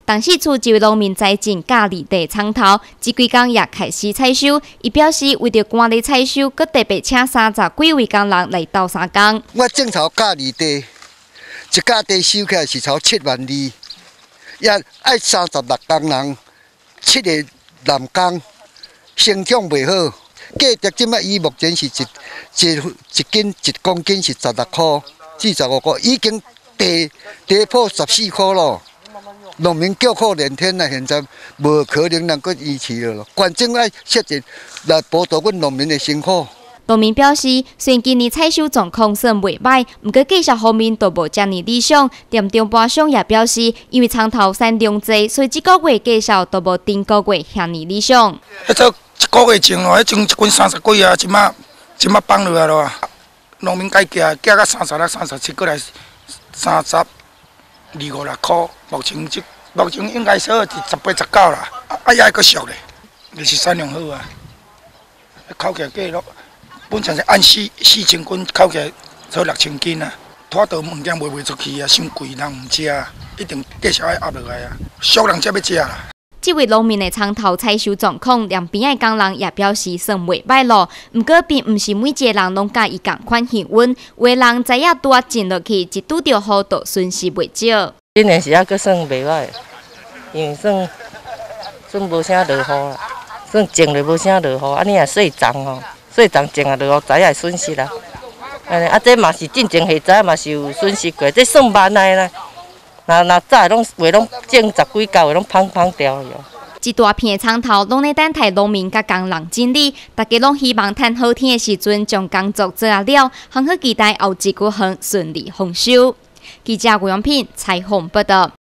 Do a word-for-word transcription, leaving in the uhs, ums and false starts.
当时厝一位农民栽种咖喱地葱头，这几天也开始采收。伊表示，为着赶咧采收，佮特别请三十几位工人来斗三工。 我种头咖喱地，一架地收起来是超七万二，也爱三十六工人，七个男工，成长袂好。价值即摆伊目前是一一一斤一公斤是十六块至十五块，已经跌跌破十四块咯。农民叫苦连天啊！现在无可能能够维持了咯。关键爱设置来补助阮农民的辛苦。 农民表示，虽然今年采收状况算袂歹，不过技术方面都无遮尔理想。店中盘商也表示，因为葱头产量济，所以这个月绩效都无顶个月遐尔理想。 迄做一个月种哦，迄种一斤三十几啊，即马即马放落来咯。农民改价价到三十六、三十七，过来三十。二五六块，目前即目前应该说是十八十九啦，啊也阁俗咧，就是产量好啊，扣起来价咯，本身是按四四千斤扣起来做六千斤啊，拖到物件卖袂出去啊，伤贵人唔食啊，一定继续爱压落来啊，俗人才要食啦。 这位农民的葱头采收状况，两边的工人也表示算袂歹咯。不过，并唔是每一个人拢甲伊共款幸运，有的人知影拄啊种落去，一拄着雨就损失袂少。 今年是还阁算袂歹，因为算算无啥落雨啦，算种了无啥落雨，安尼也细种吼，细种种啊落雨，知影损失啦。安尼啊，这嘛是进前下早嘛是有损失过，这算万的啦。那那早拢话拢种十几高，拢芳芳掉了。 一大片的葱头拢在等待农民甲工人整理，大家拢希望趁好天的时阵将工作做啊了，很好期待后一句行顺利丰收。记者吴永平采访报道。